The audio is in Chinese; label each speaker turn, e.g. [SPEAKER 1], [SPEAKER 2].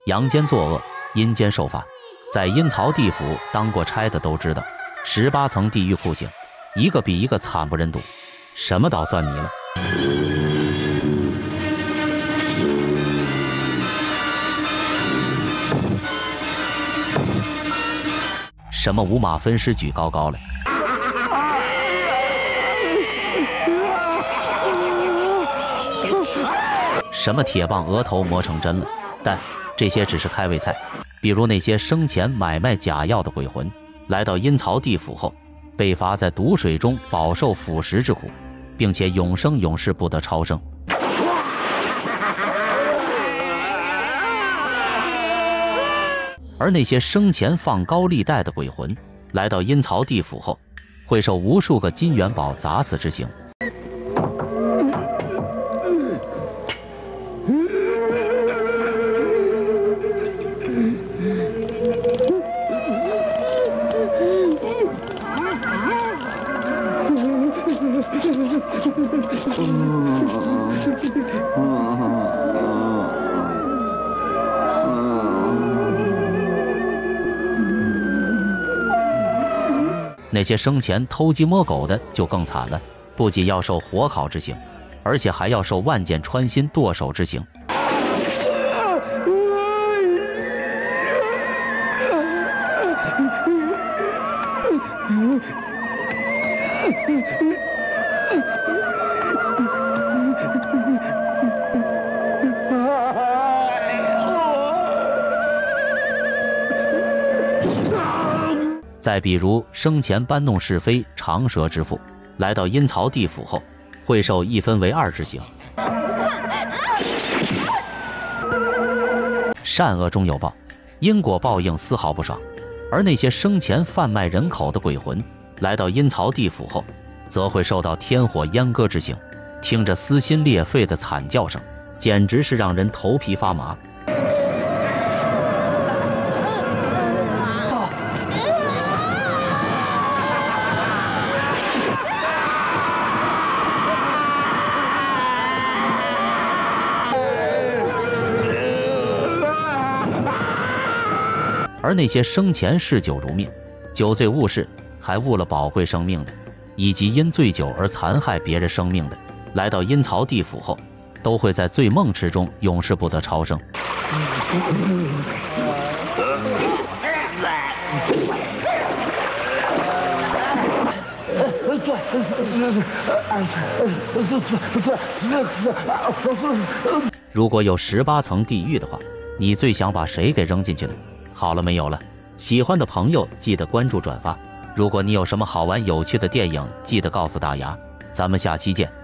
[SPEAKER 1] 阳间作恶，阴间受罚。在阴曹地府当过差的都知道，18层地狱酷刑，一个比一个惨不忍睹。什么岛算你了？什么五马分尸举高高嘞？什么铁棒额头磨成针了？但这些只是开胃菜。比如那些生前买卖假药的鬼魂，来到阴曹地府后，被罚在毒水中饱受腐蚀之苦，并且永生永世不得超生。而那些生前放高利贷的鬼魂，来到阴曹地府后，会受无数个金元宝砸死之刑。那些生前偷鸡摸狗的就更惨了，不仅要受火烤之刑，而且还要受万箭穿心剁手之刑。再比如生前搬弄是非、长舌之妇，来到阴曹地府后，会受1分为2之刑。善恶终有报，因果报应丝毫不爽。而那些生前贩卖人口的鬼魂，来到阴曹地府后，则会受到天火阉割之刑。听着撕心裂肺的惨叫声，简直是让人头皮发麻。而那些生前嗜酒如命、酒醉误事还误了宝贵生命的，以及因醉酒而残害别人生命的，来到阴曹地府后，都会在醉梦池中永世不得超生。如果有18层地狱的话，你最想把谁给扔进去呢？好了没有了？喜欢的朋友记得关注转发。如果你有什么好玩有趣的电影，记得告诉大牙。咱们下期见。